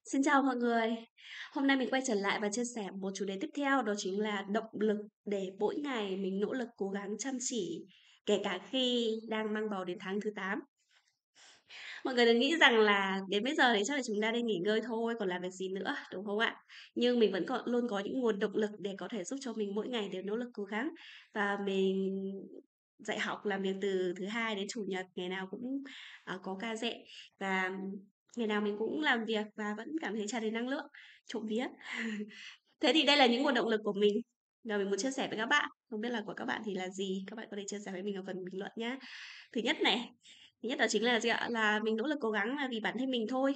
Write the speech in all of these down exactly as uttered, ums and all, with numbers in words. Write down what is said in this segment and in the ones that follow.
Xin chào mọi người. Hôm nay mình quay trở lại và chia sẻ một chủ đề tiếp theo, đó chính là động lực để mỗi ngày mình nỗ lực cố gắng chăm chỉ, kể cả khi đang mang bầu đến tháng thứ tám. Mọi người đừng nghĩ rằng là đến bây giờ thì chắc là chúng ta nên nghỉ ngơi thôi, còn làm việc gì nữa, đúng không ạ? Nhưng mình vẫn còn luôn có những nguồn động lực để có thể giúp cho mình mỗi ngày đều nỗ lực cố gắng. Và mình dạy học làm việc từ thứ Hai đến Chủ nhật, ngày nào cũng, ờ, có ca dạy và ngày nào mình cũng làm việc và vẫn cảm thấy tràn đầy năng lượng, trộm vía. Thế thì đây là những nguồn động lực của mình và mình muốn chia sẻ với các bạn. Không biết là của các bạn thì là gì? Các bạn có thể chia sẻ với mình ở phần bình luận nhá. Thứ nhất này, thứ nhất đó chính là gì ạ? Là mình nỗ lực cố gắng là vì bản thân mình thôi.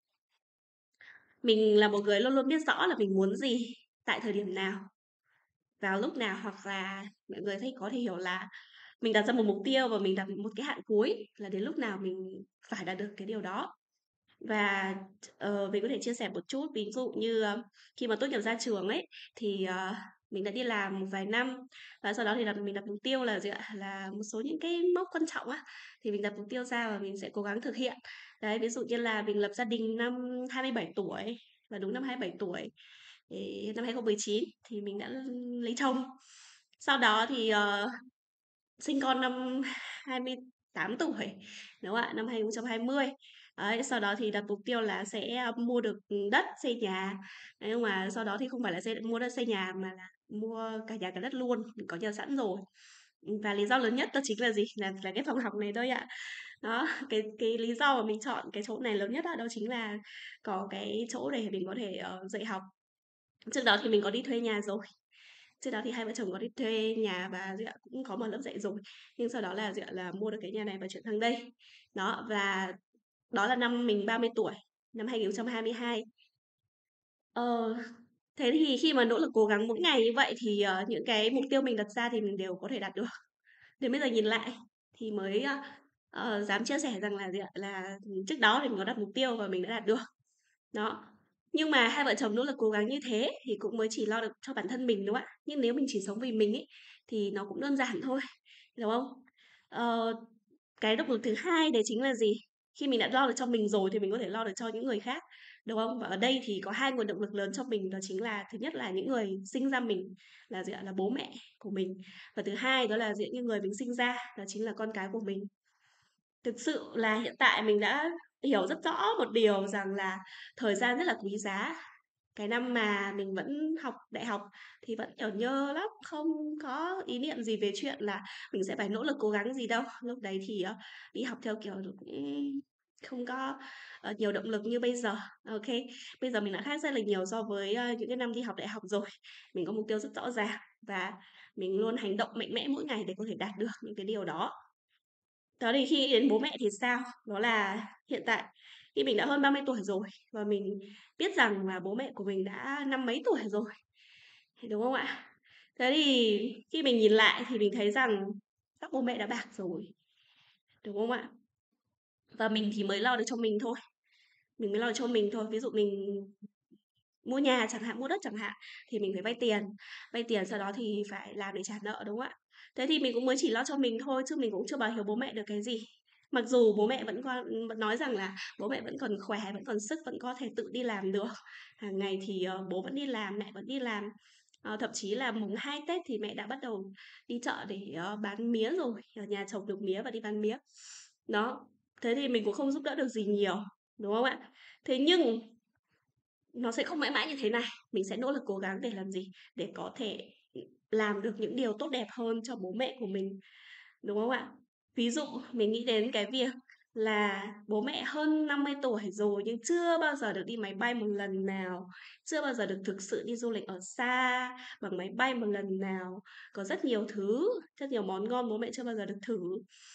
Mình là một người luôn luôn biết rõ là mình muốn gì, tại thời điểm nào, vào lúc nào, hoặc là mọi người thấy có thể hiểu là mình đặt ra một mục tiêu và mình đặt một cái hạn cuối là đến lúc nào mình phải đạt được cái điều đó. Và, ờ, mình có thể chia sẻ một chút, ví dụ như, ờ, khi mà tốt nghiệp ra trường ấy, thì, ờ, mình đã đi làm một vài năm và sau đó thì đặt mình đặt mục tiêu là gì ạ? Là một số những cái mốc quan trọng á, thì mình đặt mục tiêu ra và mình sẽ cố gắng thực hiện. Đấy, ví dụ như là mình lập gia đình năm hai mươi bảy tuổi, và đúng năm hai mươi bảy tuổi, thì năm hai không một chín thì mình đã lấy chồng. Sau đó thì, ờ, sinh con năm hai mươi tám tuổi, đúng không ạ? Năm hai không hai không. Đấy, sau đó thì đặt mục tiêu là sẽ, a, mua được, đất, xây nhà. Thế nhưng mà sau đó thì không phải là xây mua đất xây nhà mà là mua cả nhà cả đất luôn, mình có nhà sẵn rồi. Ừm, và lý do lớn nhất đó chính là gì? Là là cái phòng học này thôi ạ. Đó, cái cái lý do mà mình chọn cái chỗ này lớn nhất á, đó chính là có cái chỗ để mình có thể, ờ, dạy học. Trước đó thì mình có đi thuê nhà rồi. Trước đó thì hai vợ chồng có đi thuê nhà và gì ạ, cũng có mở lớp dạy rồi. Nhưng sau đó là gì ạ, là mua được cái nhà này và chuyển sang đây. Đó, và đó là năm mình ba mươi tuổi, năm hai không hai hai. Ờ, thế thì khi mà nỗ lực cố gắng mỗi ngày như vậy thì, ờ, những cái mục tiêu mình đặt ra thì mình đều có thể đạt được. Đến bây giờ nhìn lại thì mới, ơ, ờ, dám chia sẻ rằng là gì ạ, là, trước đó thì mình có đặt mục tiêu và mình đã đạt được. Đó, nhưng mà hai vợ chồng nỗ lực cố gắng như thế thì cũng mới chỉ lo được cho bản thân mình, đúng không ạ? Nhưng nếu mình chỉ sống vì mình ấy, thì nó cũng đơn giản thôi, đúng không? Ờ, cái động lực thứ hai đấy chính là gì? Khi mình đã lo được cho mình rồi thì mình có thể lo được cho những người khác, đúng không? Và ở đây thì có hai nguồn động lực lớn cho mình, đó chính là thứ nhất là những người sinh ra mình là gì ạ? Là bố mẹ của mình. Và thứ hai đó là những người mình sinh ra, đó chính là con cái của mình. Thực sự là hiện tại mình đã hiểu rất rõ một điều rằng là thời gian rất là quý giá. Cái năm mà mình vẫn học đại học thì vẫn, kiểu, nhơ lắm, không có ý niệm gì về chuyện là mình sẽ phải nỗ lực cố gắng gì đâu. Lúc đấy thì, ờ, đi học theo kiểu cũng không có, ờ, nhiều động lực như bây giờ. Ô kê, bây giờ mình đã khác rất là nhiều so với, ơ, những cái năm đi học đại học rồi. Mình có mục tiêu rất rõ ràng và mình luôn hành động mạnh mẽ mỗi ngày để có thể đạt được những cái điều đó. Đó thì khi đến bố mẹ thì sao? Đó là hiện tại khi mình đã hơn ba mươi tuổi rồi và mình biết rằng là bố mẹ của mình đã năm mấy tuổi rồi, thì đúng không ạ? Thế thì khi mình nhìn lại thì mình thấy rằng tóc bố mẹ đã bạc rồi, đúng không ạ? Và mình thì mới lo được cho mình thôi, mình mới lo được cho mình thôi. Ví dụ mình mua nhà chẳng hạn, mua đất chẳng hạn, thì mình phải vay tiền, vay tiền sau đó thì phải làm để trả nợ, đúng không ạ? Thế thì mình cũng mới chỉ lo cho mình thôi chứ mình cũng chưa báo hiếu bố mẹ được cái gì. Mặc dù bố mẹ vẫn quan vẫn nói rằng là bố mẹ vẫn còn khỏe, vẫn còn sức, vẫn có thể tự đi làm được. Hàng ngày thì, ờ, bố vẫn đi làm, mẹ vẫn đi làm. Ờ, thậm chí là mùng hai Tết thì mẹ đã bắt đầu đi chợ để, ờ, bán mía rồi, ở nhà trồng được mía và đi bán mía. Đó, thế thì mình cũng không giúp đỡ được gì nhiều, đúng không ạ? Thế nhưng nó sẽ không mãi mãi như thế này, mình sẽ nỗ lực cố gắng để làm gì? Để có thể, ừm, làm được những điều tốt đẹp hơn cho bố mẹ của mình, đúng không ạ? Ví dụ mình nghĩ đến cái việc là bố mẹ hơn năm mươi tuổi rồi nhưng chưa bao giờ được đi máy bay một lần nào, chưa bao giờ được thực sự đi du lịch ở xa bằng máy bay một lần nào. Có rất nhiều thứ, rất nhiều món ngon bố mẹ chưa bao giờ được thử.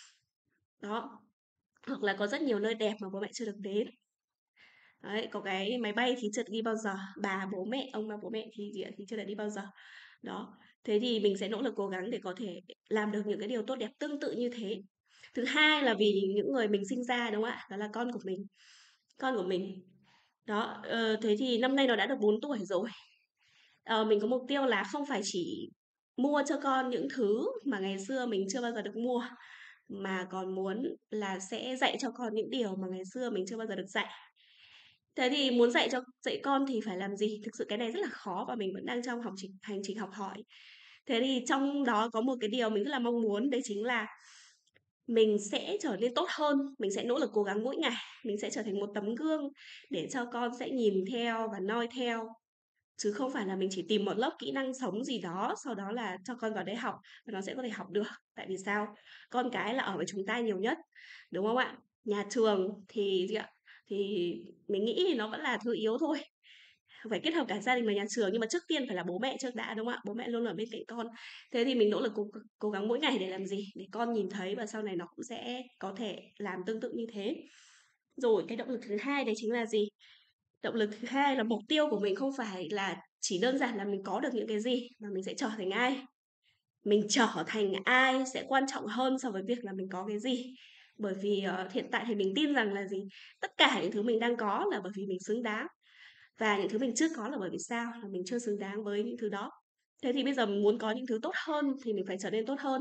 Đó, hoặc là có rất nhiều nơi đẹp mà bố mẹ chưa được đến. Đấy, có cái máy bay thì chưa được đi bao giờ, bà, bố mẹ, ông bà, bố mẹ thì gì ạ? Thì chưa được đi bao giờ. Đó, thế thì mình sẽ nỗ lực cố gắng để có thể làm được những cái điều tốt đẹp tương tự như thế. Thứ hai là vì những người mình sinh ra, đúng không ạ? Đó là con của mình, con của mình. Đó, ờ, thế thì năm nay nó đã được bốn tuổi rồi. Ờ, mình có mục tiêu là không phải chỉ mua cho con những thứ mà ngày xưa mình chưa bao giờ được mua, mà còn muốn là sẽ dạy cho con những điều mà ngày xưa mình chưa bao giờ được dạy. Thế thì muốn dạy cho dạy con thì phải làm gì? Thực sự cái này rất là khó và mình vẫn đang trong học trình hành trình học hỏi. Thế thì trong đó có một cái điều mình rất là mong muốn đấy chính là mình sẽ trở nên tốt hơn, mình sẽ nỗ lực cố gắng mỗi ngày, mình sẽ trở thành một tấm gương để cho con sẽ nhìn theo và noi theo. Chứ không phải là mình chỉ tìm một lớp kỹ năng sống gì đó, sau đó là cho con vào đấy học và nó sẽ có thể học được. Tại vì sao? Con cái là ở với chúng ta nhiều nhất, đúng không ạ? Nhà trường thì gì ạ? Thì mình nghĩ nó vẫn là thứ yếu thôi. Phải kết hợp cả gia đình và nhà trường, nhưng mà trước tiên phải là bố mẹ trước đã, đúng không ạ? Bố mẹ luôn ở bên cạnh con. Thế thì mình nỗ lực cố cố gắng mỗi ngày để làm gì? Để con nhìn thấy và sau này nó cũng sẽ có thể làm tương tự như thế. Rồi cái động lực thứ hai đấy chính là gì? Động lực thứ hai là mục tiêu của mình không phải là chỉ đơn giản là mình có được những cái gì, mà mình sẽ trở thành ai. Mình trở thành ai sẽ quan trọng hơn so với việc là mình có cái gì. Bởi vì, ờ, hiện tại thì mình tin rằng là gì? Tất cả những thứ mình đang có là bởi vì mình xứng đáng. Và những thứ mình chưa có là bởi vì sao? Là mình chưa xứng đáng với những thứ đó. Thế thì bây giờ mình muốn có những thứ tốt hơn thì mình phải trở nên tốt hơn.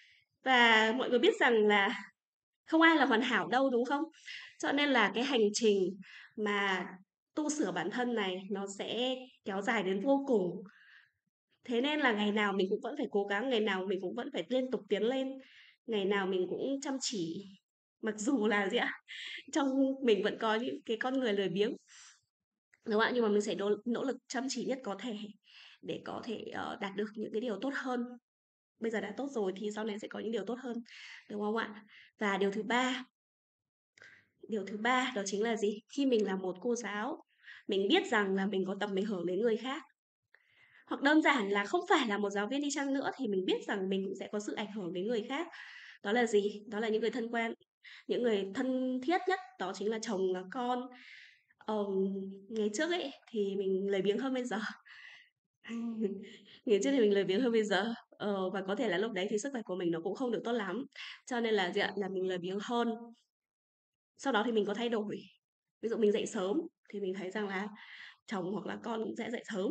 Và mọi người biết rằng là không ai là hoàn hảo đâu, đúng không? Cho nên là cái hành trình mà tu sửa bản thân này nó sẽ kéo dài đến vô cùng. Thế nên là ngày nào mình cũng vẫn phải cố gắng, ngày nào mình cũng vẫn phải liên tục tiến lên, ngày nào mình cũng chăm chỉ. Mặc dù là gì ạ? Trong mình vẫn có những cái con người lười biếng. Đúng không ạ? Nhưng mà mình sẽ nỗ nỗ lực chăm chỉ nhất có thể để có thể, ờ, đạt được những cái điều tốt hơn. Bây giờ đã tốt rồi thì sau này sẽ có những điều tốt hơn, đúng không ạ? Và điều thứ ba điều thứ ba đó chính là gì? Khi mình là một cô giáo, mình biết rằng là mình có tầm ảnh hưởng đến người khác. Hoặc đơn giản là không phải là một giáo viên đi chăng nữa thì mình biết rằng mình cũng sẽ có sự ảnh hưởng đến người khác. Đó là gì? Đó là những người thân quen, những người thân thiết nhất, đó chính là chồng, là con. Ờm, ngày trước ấy thì mình lười biếng hơn bây giờ. Ngày trước thì mình lười biếng hơn bây giờ, ờ, và có thể là lúc đấy thì sức khỏe của mình nó cũng không được tốt lắm, cho nên là gì ạ? Là mình lười biếng hơn. Sau đó thì mình có thay đổi, ví dụ mình dậy sớm thì mình thấy rằng là chồng hoặc là con cũng sẽ dậy sớm.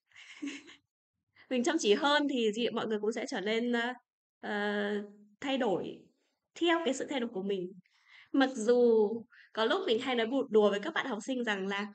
Mình chăm chỉ hơn thì gì mọi người cũng sẽ trở nên, ơ, ờ, thay đổi theo cái sự thay đổi của mình. Mặc dù có lúc mình hay nói bụt đùa với các bạn học sinh rằng là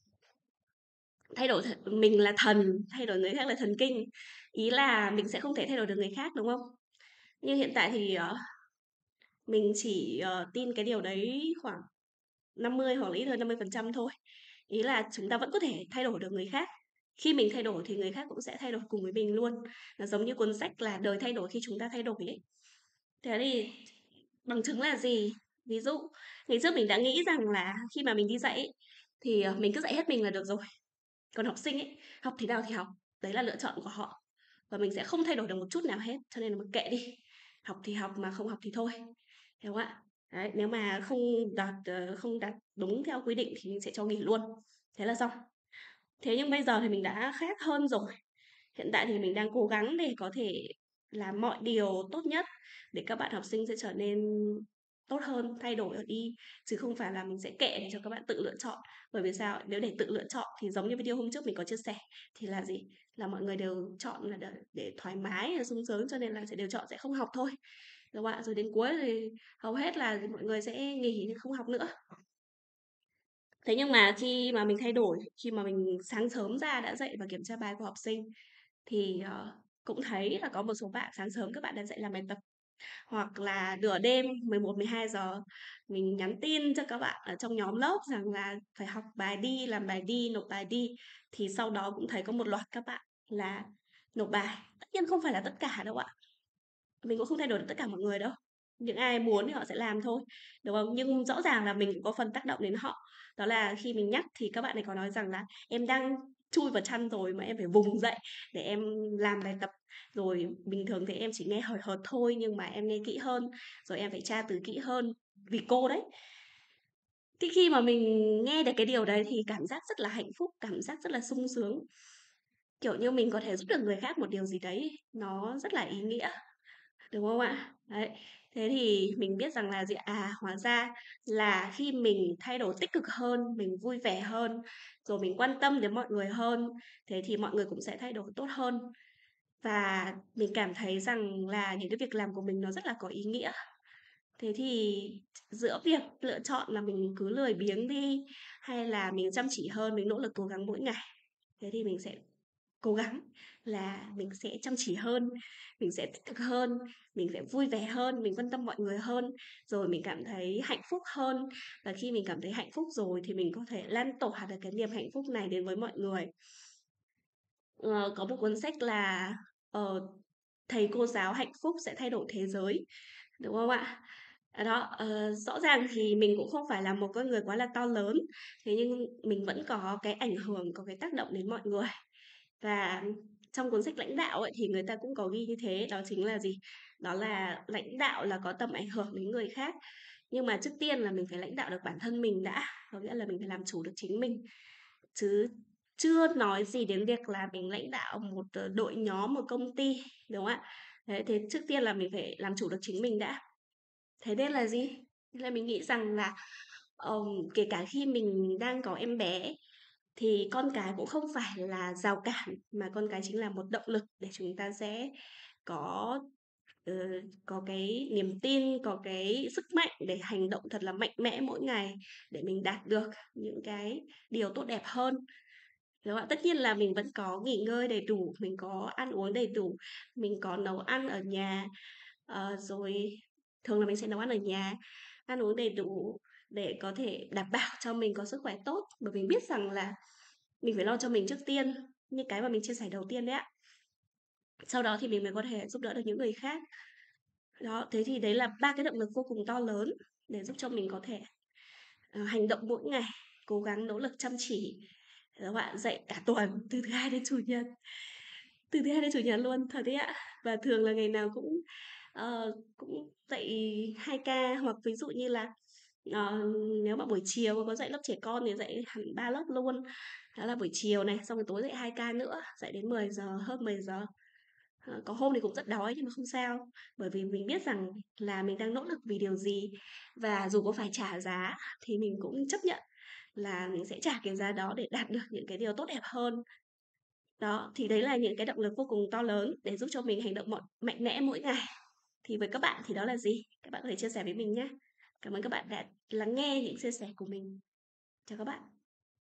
thay đổi th mình là thần, thay đổi người khác là thần kinh, ý là mình sẽ không thể thay đổi được người khác, đúng không? Nhưng hiện tại thì, ờ, mình chỉ, ờ, tin cái điều đấy khoảng năm mươi hoặc là ít hơn năm mươi phần trăm thôi. Ý là chúng ta vẫn có thể thay đổi được người khác. Khi mình thay đổi thì người khác cũng sẽ thay đổi cùng với mình luôn. Nó giống như cuốn sách là "Đời thay đổi khi chúng ta thay đổi" ấy. Thế thì bằng chứng là gì? Ví dụ, ngày trước mình đã nghĩ rằng là khi mà mình đi dạy ấy, thì, ờ, mình cứ dạy hết mình là được rồi. Còn học sinh ấy, học thế nào thì học, đấy là lựa chọn của họ. Và mình sẽ không thay đổi được một chút nào hết, cho nên là mặc kệ đi, học thì học mà không học thì thôi, hiểu không ạ? Đấy, nếu mà không đạt, ờ, không đạt đúng theo quy định thì mình sẽ cho nghỉ luôn, thế là xong. Thế nhưng bây giờ thì mình đã khác hơn rồi. Hiện tại thì mình đang cố gắng để có thể làm mọi điều tốt nhất để các bạn học sinh sẽ trở nên tốt hơn, thay đổi ở đi, chứ không phải là mình sẽ kệ để cho các bạn tự lựa chọn. Bởi vì sao? Nếu để tự lựa chọn thì giống như video hôm trước mình có chia sẻ, thì là gì? Là mọi người đều chọn là để để thoải mái, là sung sướng cho nên là sẽ đều chọn sẽ không học thôi, đúng không ạ? Rồi đến cuối thì hầu hết là mọi người sẽ nghỉ không học nữa. Thế nhưng mà khi mà mình thay đổi, khi mà mình sáng sớm ra đã dậy và kiểm tra bài của học sinh thì, ờ, cũng thấy là có một số bạn sáng sớm các bạn đã dậy làm bài tập, hoặc là nửa đêm mười một mười hai giờ mình nhắn tin cho các bạn ở trong nhóm lớp rằng là phải học bài đi, làm bài đi, nộp bài đi, thì sau đó cũng thấy có một loạt các bạn là nộp bài. Tất nhiên không phải là tất cả đâu ạ, mình cũng không thay đổi được tất cả mọi người đâu. Những ai muốn thì họ sẽ làm thôi, đúng không? Nhưng rõ ràng là mình cũng có phần tác động đến họ. Đó là khi mình nhắc thì các bạn ấy có nói rằng là "Em đang chui vào chăn rồi mà em phải vùng dậy để em làm bài tập. Rồi bình thường thì em chỉ nghe hời hợt thôi nhưng mà em nghe kỹ hơn, rồi em phải tra từ kỹ hơn vì cô đấy." Thế khi mà mình nghe được cái điều đấy thì cảm giác rất là hạnh phúc, cảm giác rất là sung sướng. Kiểu như mình có thể giúp được người khác một điều gì đấy nó rất là ý nghĩa. Đúng không ạ? Đấy, thế thì mình biết rằng là gì? À, hóa ra là khi mình thay đổi tích cực hơn, mình vui vẻ hơn, rồi mình quan tâm đến mọi người hơn, thế thì mọi người cũng sẽ thay đổi tốt hơn. Và mình cảm thấy rằng là những cái việc làm của mình nó rất là có ý nghĩa. Thế thì giữa việc lựa chọn là mình cứ lười biếng đi, hay là mình chăm chỉ hơn, mình nỗ lực cố gắng mỗi ngày, thế thì mình sẽ cố gắng là mình sẽ chăm chỉ hơn, mình sẽ tích cực hơn, mình sẽ vui vẻ hơn, mình quan tâm mọi người hơn, rồi mình cảm thấy hạnh phúc hơn. Và khi mình cảm thấy hạnh phúc rồi thì mình có thể lan tỏa được cái niềm hạnh phúc này đến với mọi người. Ờ, có một cuốn sách là, ờ, "Thầy cô giáo hạnh phúc sẽ thay đổi thế giới", đúng không ạ? À, đó, ờ, rõ ràng thì mình cũng không phải là một con người quá là to lớn, thế nhưng mình vẫn có cái ảnh hưởng, có cái tác động đến mọi người. Và trong cuốn sách lãnh đạo ấy, thì người ta cũng có ghi như thế, đó chính là gì? Đó là lãnh đạo là có tầm ảnh hưởng đến người khác, nhưng mà trước tiên là mình phải lãnh đạo được bản thân mình đã, có nghĩa là mình phải làm chủ được chính mình, chứ chưa nói gì đến việc là mình lãnh đạo một, ờ, đội nhóm, một công ty, đúng không ạ? Đấy, thế trước tiên là mình phải làm chủ được chính mình đã. Thế nên là gì? Thế là mình nghĩ rằng là, ờm, kể cả khi mình đang có em bé thì con cái cũng không phải là rào cản, mà con cái chính là một động lực để chúng ta sẽ có, ờ, có cái niềm tin, có cái sức mạnh để hành động thật là mạnh mẽ mỗi ngày để mình đạt được những cái điều tốt đẹp hơn. Đúng không ạ? Tất nhiên là mình vẫn có nghỉ ngơi đầy đủ, mình có ăn uống đầy đủ, mình có nấu ăn ở nhà, ờ, rồi thường là mình sẽ nấu ăn ở nhà, ăn uống đầy đủ để có thể đảm bảo cho mình có sức khỏe tốt. Bởi mình biết rằng là mình phải lo cho mình trước tiên, như cái mà mình chia sẻ đầu tiên đấy ạ. Sau đó thì mình mới có thể giúp đỡ được những người khác. Đó, thế thì đấy là ba cái động lực vô cùng to lớn để giúp cho mình có thể, ờ, hành động mỗi ngày, cố gắng nỗ lực chăm chỉ, đúng không ạ? Dậy cả tuần từ thứ Hai đến Chủ nhật, từ thứ Hai đến Chủ nhật luôn, thật đấy ạ. Và thường là ngày nào cũng, ờ, cũng dậy hai ca, hoặc ví dụ như là, ờ, nếu mà buổi chiều có dạy lớp trẻ con thì dạy hẳn ba lớp luôn. Đó là buổi chiều này, xong rồi tối dậy hai ca nữa, dậy đến mười giờ, hơn mười giờ. Ờ, có hôm thì cũng rất đói nhưng mà không sao, bởi vì mình biết rằng là mình đang nỗ lực vì điều gì, và dù có phải trả giá thì mình cũng chấp nhận là mình sẽ trả cái giá đó để đạt được những cái điều tốt đẹp hơn. Đó, thì đấy là những cái động lực vô cùng to lớn để giúp cho mình hành động mọi mạnh mẽ mỗi ngày. Thì với các bạn thì đó là gì? Các bạn có thể chia sẻ với mình nhé. Cảm ơn các bạn đã lắng nghe những chia sẻ của mình. Chào các bạn.